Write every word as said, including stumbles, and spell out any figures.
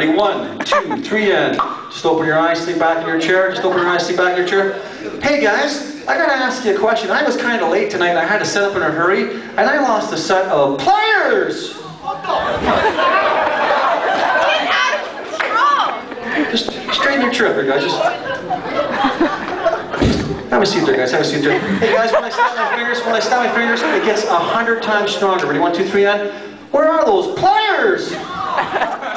Ready? One, two, three, and just open your eyes, sleep back in your chair. Just open your eyes, sleep back in your chair. Hey guys, I gotta ask you a question. I was kind of late tonight and I had to set up in a hurry, and I lost a set of pliers. What the? Get out of control. Just straighten your chair up there, guys. Just have a seat there, guys. Have a seat there. Hey guys, when I snap my fingers, when I snap my fingers, it gets a hundred times stronger. Ready? One, two, three, and where are those pliers?